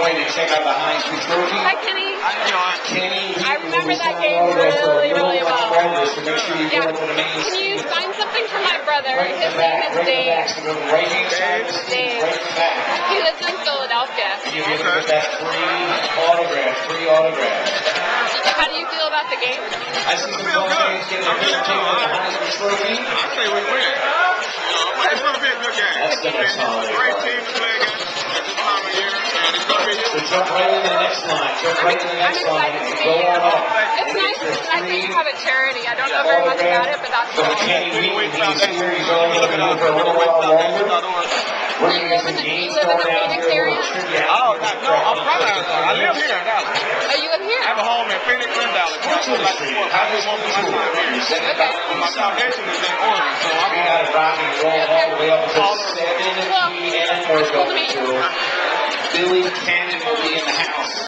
way to check out the high school trophy. Hi, Kenny. Kenny, I remember that game really, really well. So make sure you go to the main Can you sign something for my brother? right in His the name back, is right in the Dave. back. So go to the right-hand side of the stage, Dave. right in the back. He lives in Philadelphia. You get that free autograph. How do you feel about the game? I see some ball fans getting their picture taken with the Heisman Trophy. I say we win. It's going to be a good game. That's the next one. Great team to play against at this time of year, and it's going to be So jump right into the next line. Jump right into the next line. I'm Go excited on to up. It's nice that you have a charity. I don't know very much about it, but that's So cool. Kenny Wheaton, he's here. He's only looking out for a little while longer. We're going to get some games going out here. Oh, no, I'm from I live here in Dallas. Oh, you live here? I have a home in Phoenix and Dallas. How does one my time here? You send it back. My foundation is in Oregon, so I'm We got it rock and roll all the way up until 7 p.m. We're going to Billy Cannon will be in the house.